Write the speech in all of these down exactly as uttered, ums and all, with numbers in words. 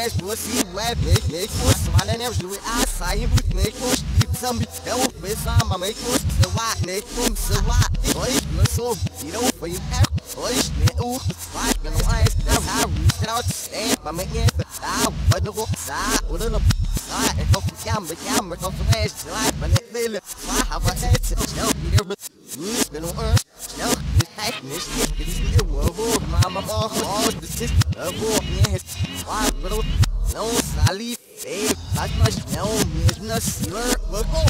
mais você vai ver que você vai na neve do a sair muito nem fosse some eu pensar mas mais fosse eu vai nem como se vai oi eu sou virou foi oi eu vai que não é não não é para mim é tá vai do tá o não ah é como chama chama como faz lá para ele vai have it não me Who's been on earth? No, this happiness, this is the world, mama, all this is a war, yes, why, little, no, Sally, babe, that's much, no, there's no sealer, we'll go.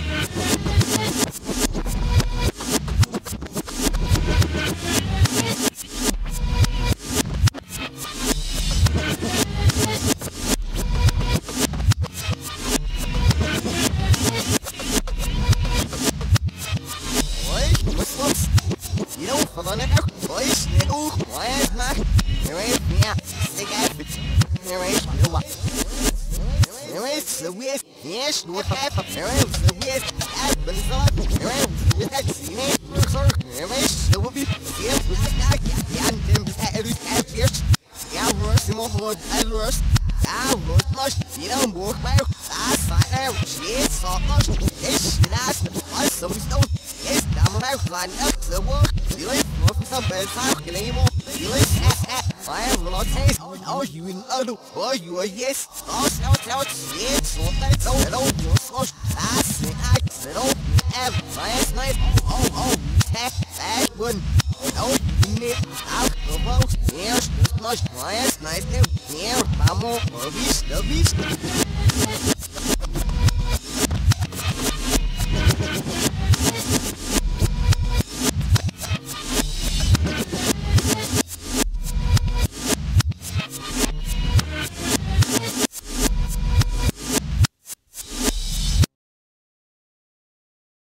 You know, for the next voice, you why is not? There ain't, yeah, they got it. There ain't, no what? There ain't, the weird, yes, no half of there ain't, the weird, but it's not, there ain't, the next, you ain't, no sir, there ain't, there will be, yes, we got, yeah, and then we had every half years, yeah, worse, more wood, and worse. I would much, you don't work well, I find out, shit, so much, it's nice, I so don't, it's dumb, I find out the work. You live for some bad talk anymore. You live, I have a lot of taste. Oh, you know, oh, you are yes. Oh, so, so, shit, so that's all. Hello, you're so, I said, I said, oh, have last night. Oh, oh, that, that one. Oh, you need out the boat. Here's this much last night. Here, I'm more of these, the beast.